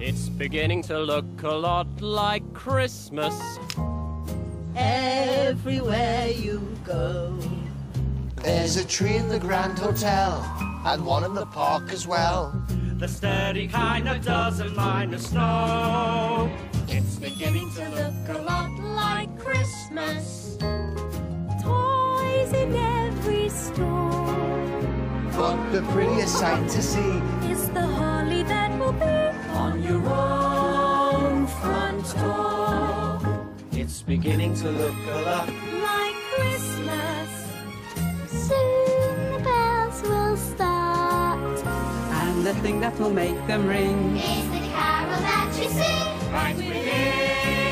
It's beginning to look a lot like Christmas everywhere you go. There's a tree in the Grand Hotel and one in the park as well. The sturdy kind that doesn't mind the snow. It's beginning to look a lot like Christmas. Toys in every store. But the prettiest sight to see Is the holly that will be On your own front door. it's beginning to look a lot. like Christmas. Soon the bells will start. And the thing that will make them ring Is the carol that you sing Right within